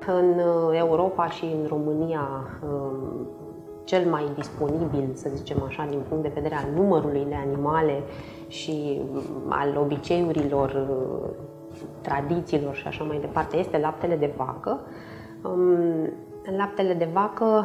În Europa și în România, cel mai disponibil, să zicem așa, din punct de vedere al numărului de animale și al obiceiurilor, tradițiilor și așa mai departe, este laptele de vacă. Laptele de vacă,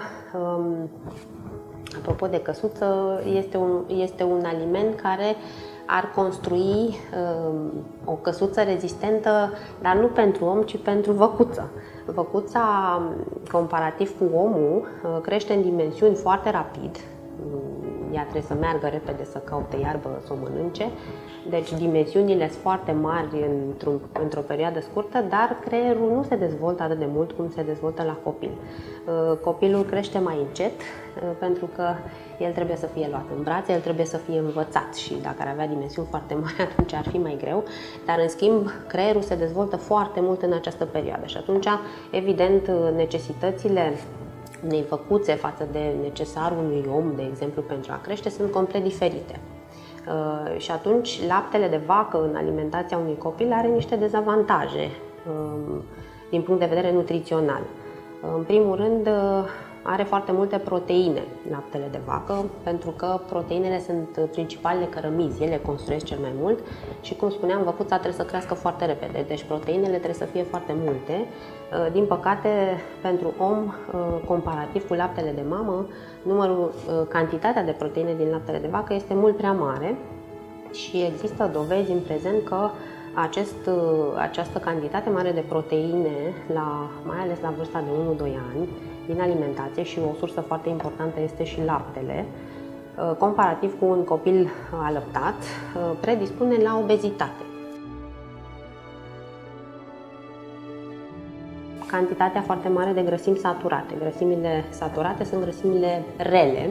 apropo de căsuță, este un aliment care ar construi o căsuță rezistentă, dar nu pentru om, ci pentru văcuță. Văcuța, comparativ cu omul, crește în dimensiuni foarte rapid. Ea trebuie să meargă repede să caute iarbă să o mănânce. Deci dimensiunile sunt foarte mari într-o perioadă scurtă, dar creierul nu se dezvoltă atât de mult cum se dezvoltă la copil. Copilul crește mai încet pentru că el trebuie să fie luat în brațe, el trebuie să fie învățat și dacă ar avea dimensiuni foarte mari, atunci ar fi mai greu, dar în schimb creierul se dezvoltă foarte mult în această perioadă și atunci, evident, necesitățile unei văcuțe față de necesarul unui om, de exemplu, pentru a crește, sunt complet diferite. Și atunci laptele de vacă în alimentația unui copil are niște dezavantaje din punct de vedere nutrițional. În primul rând, are foarte multe proteine laptele de vacă, pentru că proteinele sunt principalele cărămizi, ele construiesc cel mai mult și, cum spuneam, văcuța trebuie să crească foarte repede, deci proteinele trebuie să fie foarte multe. Din păcate, pentru om, comparativ cu laptele de mamă, cantitatea de proteine din laptele de vacă este mult prea mare și există dovezi în prezent că această cantitate mare de proteine, mai ales la vârsta de 1-2 ani, din alimentație, și o sursă foarte importantă este și laptele, comparativ cu un copil alăptat, predispune la obezitate. Cantitatea foarte mare de grăsimi saturate. Grăsimile saturate sunt grăsimile rele,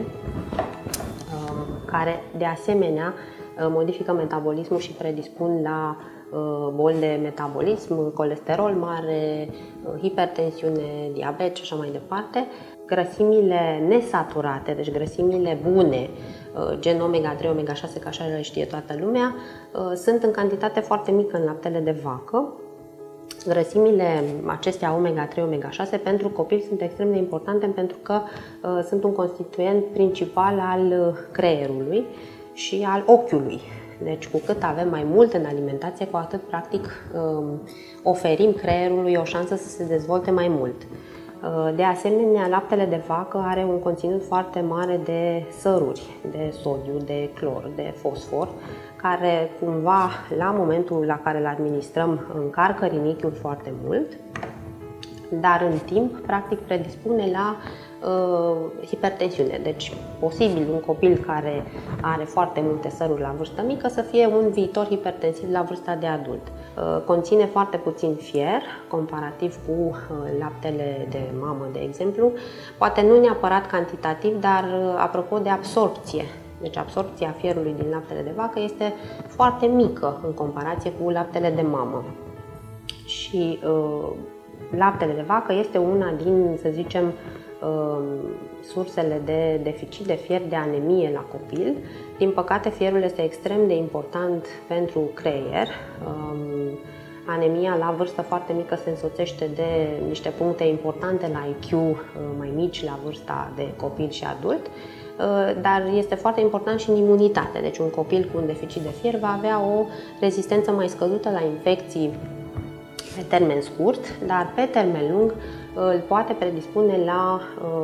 care de asemenea modifică metabolismul și predispun la boli de metabolism, colesterol mare, hipertensiune, diabet și așa mai departe. Grăsimile nesaturate, deci grăsimile bune, gen omega-3, omega-6, ca așa le știe toată lumea, sunt în cantitate foarte mică în laptele de vacă. Grăsimile acestea omega-3, omega-6 pentru copil sunt extrem de importante pentru că sunt un constituent principal al creierului și al ochiului. Deci cu cât avem mai mult în alimentație, cu atât practic oferim creierului o șansă să se dezvolte mai mult. De asemenea, laptele de vacă are un conținut foarte mare de săruri, de sodiu, de clor, de fosfor, care cumva, la momentul la care îl administrăm, încarcă rinichiul foarte mult, dar în timp, practic, predispune la hipertensiune. Deci, posibil un copil care are foarte multe săruri la vârstă mică să fie un viitor hipertensiv la vârsta de adult. Conține foarte puțin fier, comparativ cu laptele de mamă, de exemplu. Poate nu neapărat cantitativ, dar apropo de absorpție. Deci absorpția fierului din laptele de vacă este foarte mică în comparație cu laptele de mamă. Și laptele de vacă este una din, să zicem, sursele de deficit de fier, de anemie la copil. Din păcate, fierul este extrem de important pentru creier. Anemia la vârstă foarte mică se însoțește de niște puncte importante la IQ mai mici la vârsta de copil și adult, dar este foarte important și în imunitate. Deci un copil cu un deficit de fier va avea o rezistență mai scăzută la infecții pe termen scurt, dar pe termen lung îl poate predispune la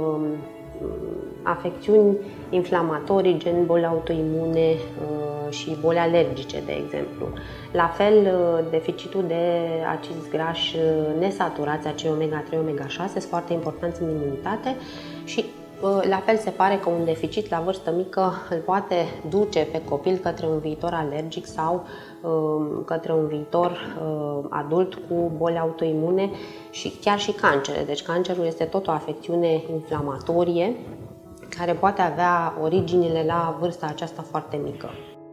afecțiuni inflamatorii, gen boli autoimune și boli alergice, de exemplu. La fel, deficitul de acizi grași nesaturați, acei omega-3, omega-6, sunt foarte importanți în imunitate și la fel se pare că un deficit la vârstă mică îl poate duce pe copil către un viitor alergic sau către un viitor adult cu boli autoimune și chiar și cancere. Deci cancerul este tot o afecțiune inflamatorie care poate avea originile la vârsta aceasta foarte mică.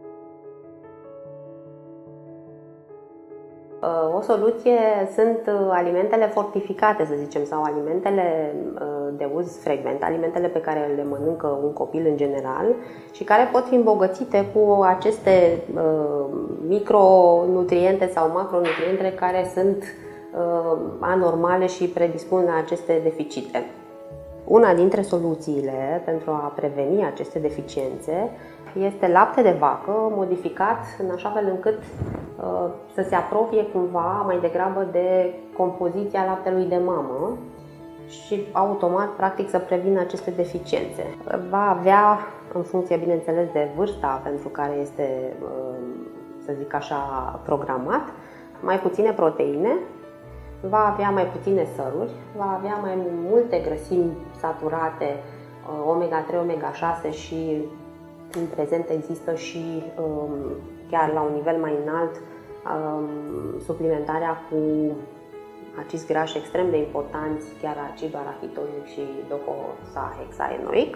O soluție sunt alimentele fortificate, să zicem, sau alimentele de uz frecvent, alimentele pe care le mănâncă un copil în general și care pot fi îmbogățite cu aceste micronutriente sau macronutriente care sunt anormale și predispun la aceste deficite. Una dintre soluțiile pentru a preveni aceste deficiențe este lapte de vacă modificat în așa fel încât să se apropie cumva mai degrabă de compoziția laptelui de mamă și automat, practic, să prevină aceste deficiențe. Va avea, în funcție, bineînțeles, de vârsta pentru care este, să zic așa, programat, mai puține proteine, va avea mai puține săruri, va avea mai multe grăsimi saturate, omega-3, omega-6 și în prezent există și chiar la un nivel mai înalt suplimentarea cu acizi grași extrem de importanți, chiar acidul arachidonic și docosahexaenoic.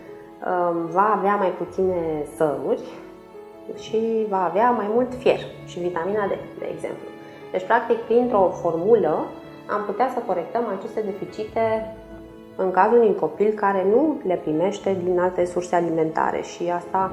Va avea mai puține săruri și va avea mai mult fier și vitamina D, de exemplu. Deci, practic, printr-o formulă am putea să corectăm aceste deficite în cazul unui copil care nu le primește din alte surse alimentare și asta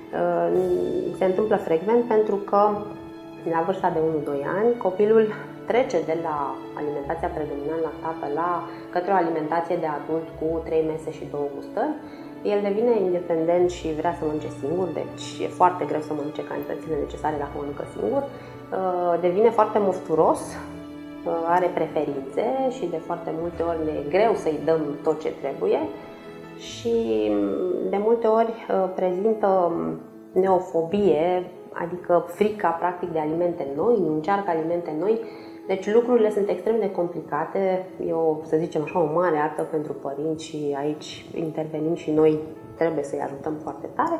se întâmplă frecvent pentru că la vârsta de 1-2 ani copilul trece de la alimentația predominant lactată către o alimentație de adult cu 3 mese și 2 gustări. El devine independent și vrea să mănânce singur, deci e foarte greu să mănânce cantitățile necesare dacă mănâncă singur. Devine foarte mofturos, are preferințe și de foarte multe ori ne e greu să-i dăm tot ce trebuie și de multe ori prezintă neofobie, adică frica practic de alimente noi, nu încearcă alimente noi. Deci lucrurile sunt extrem de complicate, e să zicem așa, o mare artă pentru părinți și aici intervenim și noi, trebuie să-i ajutăm foarte tare.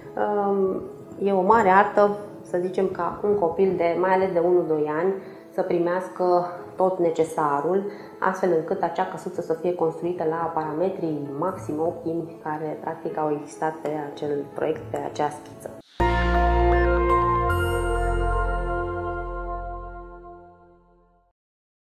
E o mare artă, să zicem, ca un copil mai ales de 1-2 ani să primească tot necesarul, astfel încât acea căsuță să fie construită la parametrii maxim optimi care practic au existat pe acel proiect, pe acea schiță.